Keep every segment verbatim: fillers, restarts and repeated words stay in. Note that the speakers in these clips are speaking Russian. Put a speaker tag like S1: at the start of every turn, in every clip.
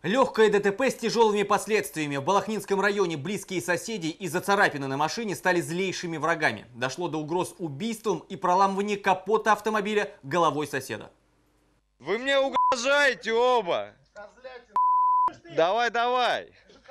S1: Легкое ДТП с тяжелыми последствиями. В Балахнинском районе близкие соседи из-за царапины на машине стали злейшими врагами. Дошло до угроз убийством и проламывания капота автомобиля головой соседа.
S2: Вы мне угрожаете оба! Давай, давай!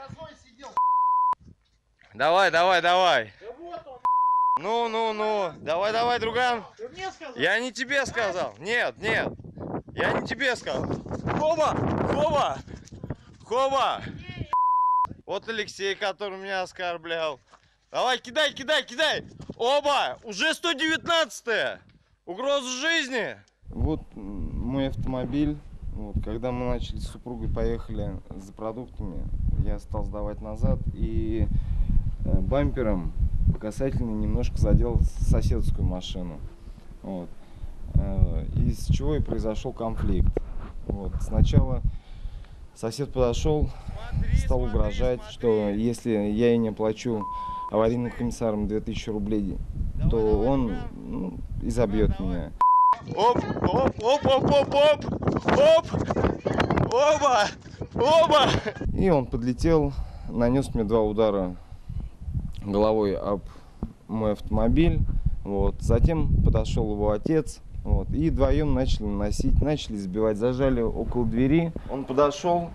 S2: Давай, давай, давай! Ну, ну, ну! Давай, давай, друган! Я не тебе сказал! Нет, нет! Я не тебе сказал! Хоба! Хоба! Хоба! Вот Алексей, который меня оскорблял. Давай, кидай, кидай, кидай! Оба! Уже сто девятнадцатая! Угроза жизни!
S3: Вот мой автомобиль. Вот, когда мы начали с супругой, поехали за продуктами, я стал сдавать назад и э, бампером по касательной немножко задел соседскую машину. Вот. Э, из чего и произошел конфликт. Вот. Сначала сосед подошел, стал угрожать, что если я и не оплачу аварийным комиссарам две тысячи рублей, то он ну, изобьет меня.
S2: Оп, оп, оп, оп, оп, оп, оп, оба, оба.
S3: И он подлетел, нанес мне два удара головой об мой автомобиль. Вот. Затем подошел его отец. Вот. И вдвоем начали наносить, начали избивать, зажали около двери. Он подошел,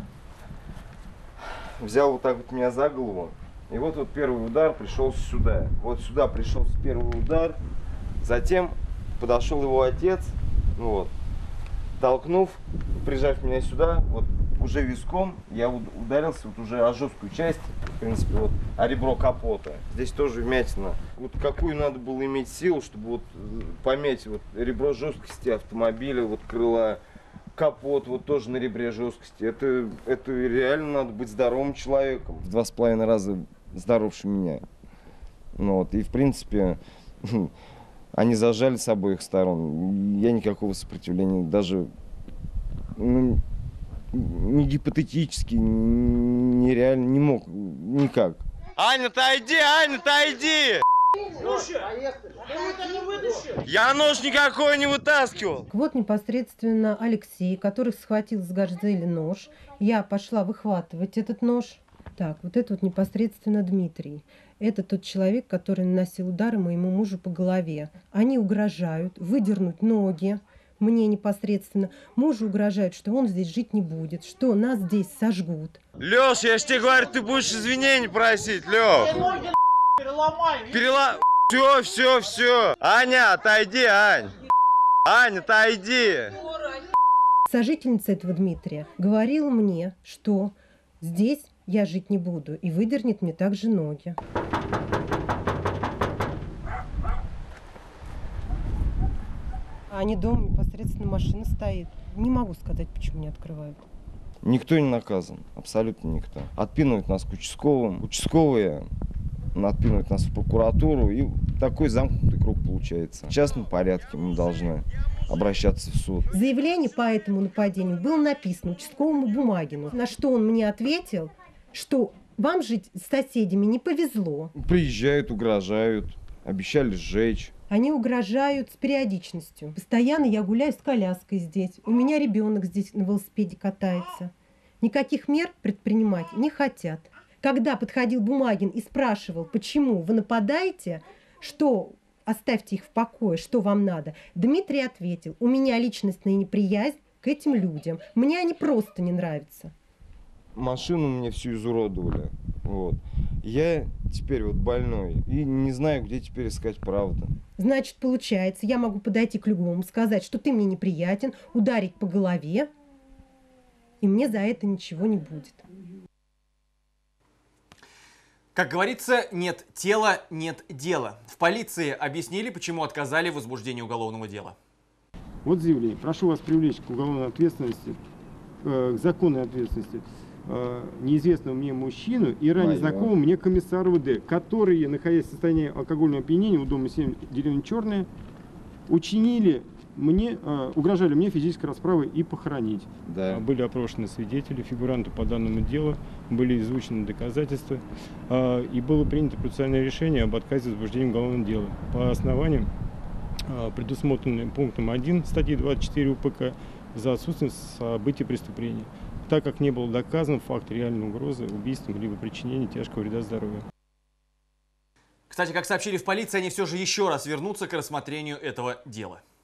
S3: взял вот так вот меня за голову. И вот, вот первый удар пришел сюда. Вот сюда пришел первый удар. Затем подошел его отец, вот, толкнув, прижав меня сюда, вот уже виском, я ударился вот уже о жесткую часть, в принципе, вот, о ребро капота. Здесь тоже вмятина. Вот какую надо было иметь силу, чтобы вот помять вот ребро жесткости автомобиля, вот крыла, капот, вот тоже на ребре жесткости. Это, это реально надо быть здоровым человеком. В два с половиной раза здоровше меня. Ну, вот, и в принципе... Они зажали с обоих сторон. Я никакого сопротивления даже ну, не гипотетически, нереально не мог никак.
S2: Аня, отойди, Аня, отойди! Я нож никакой не вытаскивал.
S4: Вот непосредственно Алексей, который схватил с газели нож. Я пошла выхватывать этот нож. Так, вот это вот непосредственно Дмитрий. Это тот человек, который наносил удары моему мужу по голове. Они угрожают выдернуть ноги мне непосредственно. Мужу угрожают, что он здесь жить не будет, что нас здесь сожгут.
S2: Лёш, я ж тебе говорю, ты будешь извинений просить, Лёш. Перела... Все, все, все. Аня, отойди, Ань. Аня, отойди.
S4: Сожительница этого Дмитрия говорила мне, что здесь я жить не буду, и выдернет мне также ноги. Они дома, непосредственно машина стоит. Не могу сказать, почему не открывают.
S3: Никто не наказан, абсолютно никто. Отпинывают нас к участковым, участковые отпинывают нас в прокуратуру, и такой замкнутый круг получается. В частном порядке мы должны обращаться в суд.
S4: Заявление по этому нападению было написано участковому Бумагину, на что он мне ответил, что вам жить с соседями не повезло.
S3: Приезжают, угрожают, обещали сжечь.
S4: Они угрожают с периодичностью. Постоянно я гуляю с коляской здесь. У меня ребенок здесь на велосипеде катается. Никаких мер предпринимать не хотят. Когда подходил Бумагин и спрашивал, почему вы нападаете, что оставьте их в покое, что вам надо, Дмитрий ответил, у меня личностная неприязнь к этим людям. Мне они просто не нравятся.
S3: Машину мне всю изуродовали. Вот. Я теперь вот больной и не знаю, где теперь искать правду.
S4: Значит, получается, я могу подойти к любому, сказать, что ты мне неприятен, ударить по голове, и мне за это ничего не будет.
S1: Как говорится, нет тела, нет дела. В полиции объяснили, почему отказали в возбуждении уголовного дела.
S5: Вот заявление. Прошу вас привлечь к уголовной ответственности, э, к законной ответственности э, неизвестного мне мужчину и ранее знакомого мне комиссара ВД, которые, находясь в состоянии алкогольного опьянения у дома семь, деревня Черная, учинили мне, э, угрожали мне физической расправой и похоронить.
S3: Да.
S5: Были опрошены свидетели, фигуранты по данному делу, были изучены доказательства, э, и было принято процессуальное решение об отказе в возбуждении уголовного дела по основаниям, э, предусмотренным пунктом один статьи двадцать четыре УПК, за отсутствие событий преступления. так как не был доказан факт реальной угрозы убийством либо причинения тяжкого вреда здоровью.
S1: Кстати, как сообщили в полиции, они все же еще раз вернутся к рассмотрению этого дела.